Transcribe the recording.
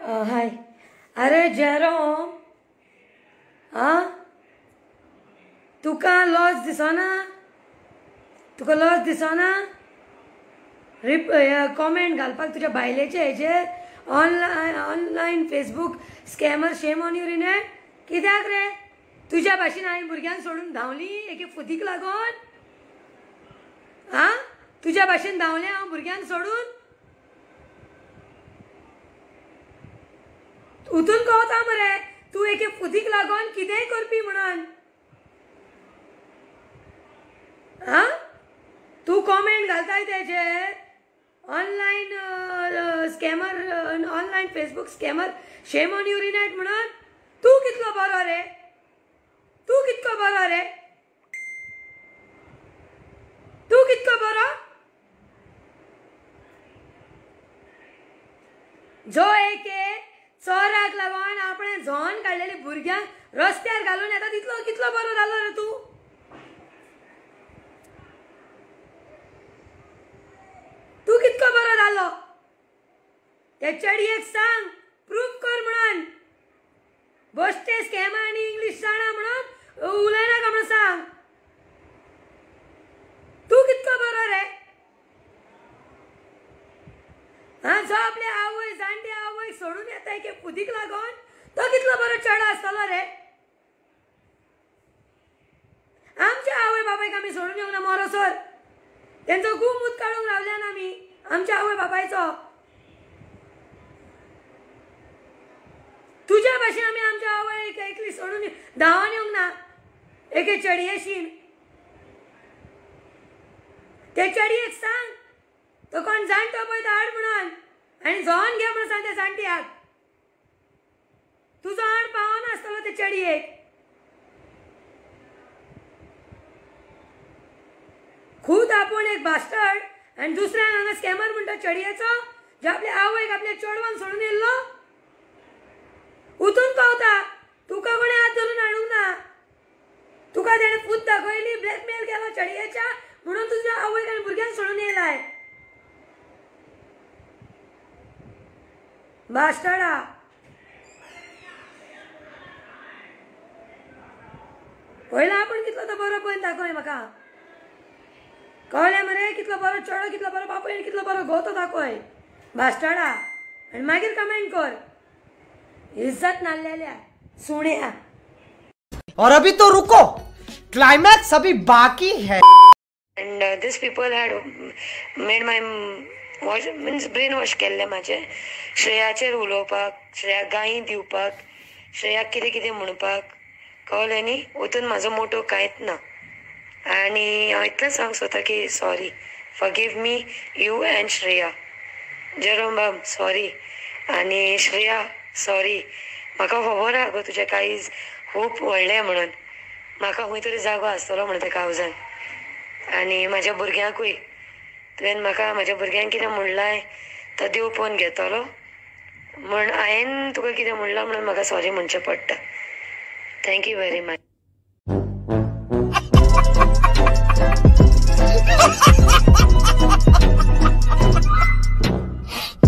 हाय. अरे जेरोम, हाँ तुका लॉस दिसना? तुका लॉस दिसना? कॉमेंट घालपाक तुझ्या बायलेचे हेजेर online Facebook scammer shame on your net. कित्याक रे? तुझ्या भाशेन हांवें भुरग्यांक सोडून धांवली एके फुतीक लागून? हाँ तुझ्या भाशेन धांवलें हांव भुरग्यांक सोडून? उतून कवता मरे तू एके फुतीक लागून कितेंय करपी म्हणून. हाँ तू कॉमेंट घालताय तेजेर online scammer online Facebook scammer shame on your net म्हणून. तू कितलो बरो रे? तू कितको बरो रे? तू कितको बरो? जो एके चोराक लागून आपणे झोन काडलेली भुरग्यांक रस्त्यार घालून येता तितलो कितलो बरो जालो रे तू? तू कितको बरो जालो? त्या चेडयेक सांग प्रूफ कर म्हणून. बेश्टे स्कॅम आनी इंग्लीश जाणा म्हणून उलयनाका म्हणून सांग. तू कितको बरो रे? हाँ जो आपल्या आवय जाणटी आवय सोडून येता एके फुतीक लागून तो कितलो बरो चेडो आसतलो रे? आमच्या आवय बापायक आमी सोडून येवंक ना मोरोसोर. तेंचो गुमूत काडूंक रावल्यान आमी आमच्या आवय बापायचो. तुझ्या भाशेन आमी आमच्या आवयक एकली सोडून धांवन येवंक ना एके चेडयेशीन. ते चेडयेक सांग तो कोण जाणटो पळय तो हाड म्हणून आनी झोन घे म्हणून सांग त्या जाणट्याक. तुजो आण पावना आसतलो ते चेडयेक. खूद आपूण एक बास्टर्ड आनी दुसऱ्यान हांगा स्कॅमर म्हणटा चेडयेचो जो आपल्या आवयक आपल्या चेडवान सोडून येयल्लो. उतून पावता तुका कोणी हात धरून हाडूंक ना. तुका तेणे फूत दाखयली ब्लॅकमेल केलो चेडयेच्या म्हणून तुज्या आवयक आनी भुरग्यांक सोडून येयलाय. बास्टर्डा. पयला आपण कितलो तो बरो पळोवन दाखय म्हाका. कळ्ळें मरे कितलो बरो चेडो कितलो बरो बापूय आनी कितलो बरो घोव तो दाखय. बास्टर्डा. आनी मागीर कमेंट कर. इज्जत नाल्लेल्या सुण्या. और अभी तो रुको, क्लाइमैक्स अभी बाकी है. And these people had made my brain wash केल्ले माझे. श्रेयाचेर उलोवपाक, श्रेयाक गायी दिवपाक, श्रेयाक कितें कितें म्हणपाक. कळ्ळें न्ही? वतून म्हाजो मोटो कांयच ना. आनी हांव इतलें सांग सोदता की sorry, forgive me you and Shreya. Jerome बाब सॉरी आनी श्रेया सॉरी. म्हाका खबर आहा गो तुजें काळीज खूब व्हडलें म्हणून. म्हाका खंय तरी जागो आसतलो म्हणून त्या काळजान. आनी म्हाज्या भुरग्यांकूय तुवें म्हाका म्हाज्या भुरग्यांक कितें म्हणलां तो देव पळोवन घेतलो म्हण हांवें तुका कितें म्हणलां म्हणून म्हाका सॉरी म्हणचें पडटा. Thank you very much.